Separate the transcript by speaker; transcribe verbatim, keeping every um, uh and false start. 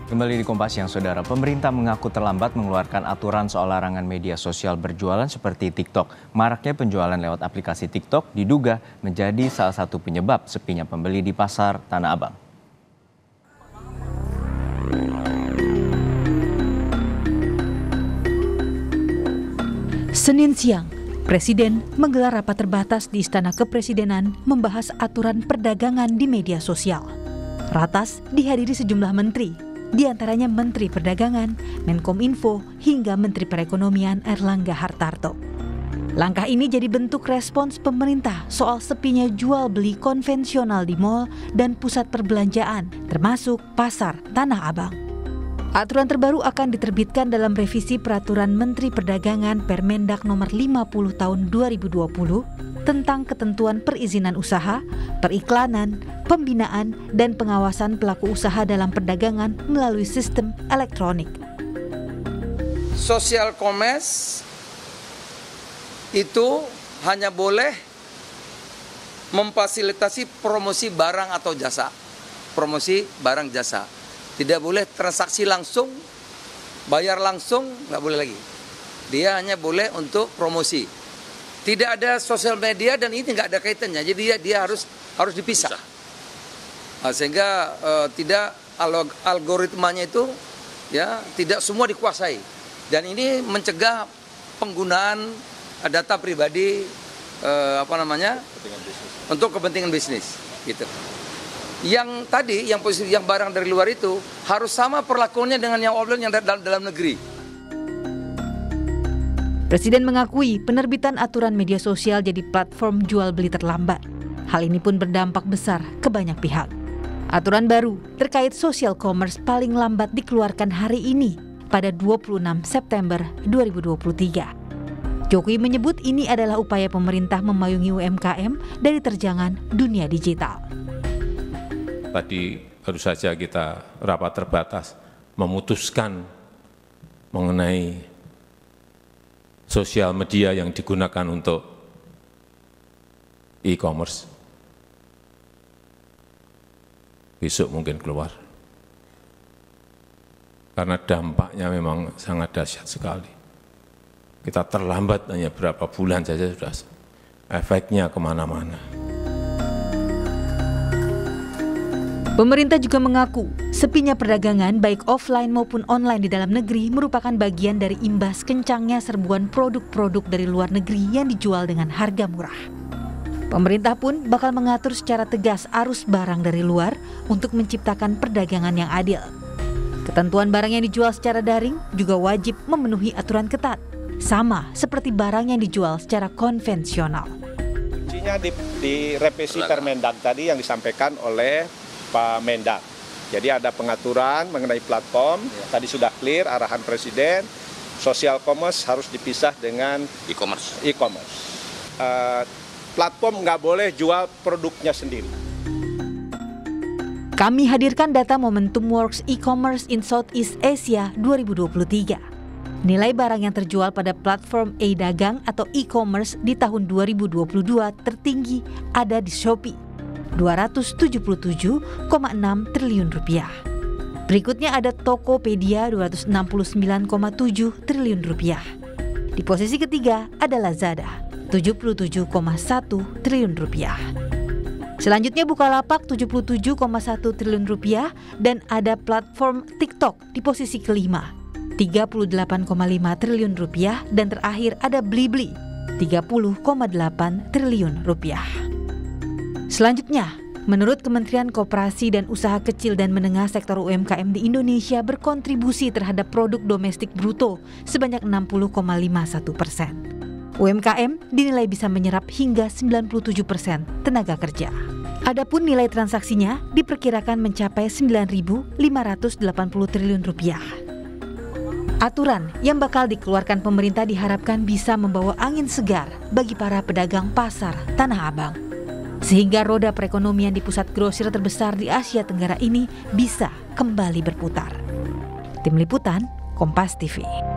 Speaker 1: Kembali di Kompas Siang, Saudara. Pemerintah mengaku terlambat mengeluarkan aturan soal larangan media sosial berjualan seperti TikTok. Maraknya penjualan lewat aplikasi TikTok diduga menjadi salah satu penyebab sepinya pembeli di pasar Tanah Abang.
Speaker 2: Senin siang, Presiden menggelar rapat terbatas di Istana Kepresidenan membahas aturan perdagangan di media sosial. Ratas dihadiri sejumlah menteri, di antaranya Menteri Perdagangan, Menkominfo, hingga Menteri Perekonomian Erlangga Hartarto. Langkah ini jadi bentuk respons pemerintah soal sepinya jual beli konvensional di mal dan pusat perbelanjaan, termasuk pasar Tanah Abang. Aturan terbaru akan diterbitkan dalam revisi Peraturan Menteri Perdagangan Permendak Nomor lima puluh Tahun dua ribu dua puluh tentang ketentuan perizinan usaha, periklanan, pembinaan, dan pengawasan pelaku usaha dalam perdagangan melalui sistem elektronik.
Speaker 3: Social commerce itu hanya boleh memfasilitasi promosi barang atau jasa. Promosi barang jasa. Tidak boleh transaksi langsung, bayar langsung, nggak boleh lagi. Dia hanya boleh untuk promosi. Tidak ada sosial media dan ini nggak ada kaitannya. Jadi dia, dia harus harus dipisah. Nah, sehingga uh, tidak algoritmanya itu ya tidak semua dikuasai. Dan ini mencegah penggunaan data pribadi uh, apa namanya kepentingan bisnis. Untuk kepentingan bisnis, gitu. Yang tadi, yang posisi yang barang dari luar itu harus sama perlakuannya dengan yang offline yang dalam, dalam negeri.
Speaker 2: Presiden mengakui penerbitan aturan media sosial jadi platform jual beli terlambat. Hal ini pun berdampak besar ke banyak pihak. Aturan baru terkait social commerce paling lambat dikeluarkan hari ini pada dua puluh enam September dua ribu dua puluh tiga. Jokowi menyebut ini adalah upaya pemerintah memayungi U M K M dari terjangan dunia digital.
Speaker 4: Tadi baru saja kita rapat terbatas memutuskan mengenai sosial media yang digunakan untuk e-commerce. Besok mungkin keluar. Karena dampaknya memang sangat dahsyat sekali. Kita terlambat hanya berapa bulan saja sudah efeknya kemana-mana.
Speaker 2: Pemerintah juga mengaku sepinya perdagangan baik offline maupun online di dalam negeri merupakan bagian dari imbas kencangnya serbuan produk-produk dari luar negeri yang dijual dengan harga murah. Pemerintah pun bakal mengatur secara tegas arus barang dari luar untuk menciptakan perdagangan yang adil. Ketentuan barang yang dijual secara daring juga wajib memenuhi aturan ketat, sama seperti barang yang dijual secara konvensional.
Speaker 5: Kuncinya di, di revisi Permendak tadi yang disampaikan oleh Pak Mendak. Jadi ada pengaturan mengenai platform, ya. Tadi sudah clear arahan Presiden, social commerce harus dipisah dengan
Speaker 6: e-commerce.
Speaker 5: E-commerce. Uh, platform nggak boleh jual produknya sendiri.
Speaker 2: Kami hadirkan data Momentum Works E-commerce in Southeast Asia dua ribu dua puluh tiga. Nilai barang yang terjual pada platform e-dagang atau e-commerce di tahun dua ribu dua puluh dua tertinggi ada di Shopee, dua ratus tujuh puluh tujuh koma enam triliun rupiah. Berikutnya ada Tokopedia dua ratus enam puluh sembilan koma tujuh triliun rupiah. Di posisi ketiga ada Lazada tujuh puluh tujuh koma satu triliun rupiah. Selanjutnya Bukalapak tujuh puluh tujuh koma satu triliun rupiah dan ada platform TikTok di posisi kelima tiga puluh delapan koma lima triliun rupiah dan terakhir ada Blibli tiga puluh koma delapan triliun rupiah. Selanjutnya, menurut Kementerian Koperasi dan Usaha Kecil dan Menengah sektor U M K M di Indonesia berkontribusi terhadap produk domestik bruto sebanyak enam puluh koma lima satu persen. U M K M dinilai bisa menyerap hingga sembilan puluh tujuh persen tenaga kerja. Adapun nilai transaksinya diperkirakan mencapai sembilan ribu lima ratus delapan puluh triliun rupiah. Aturan yang bakal dikeluarkan pemerintah diharapkan bisa membawa angin segar bagi para pedagang pasar Tanah Abang, sehingga roda perekonomian di pusat grosir terbesar di Asia Tenggara ini bisa kembali berputar. Tim Liputan, Kompas T V.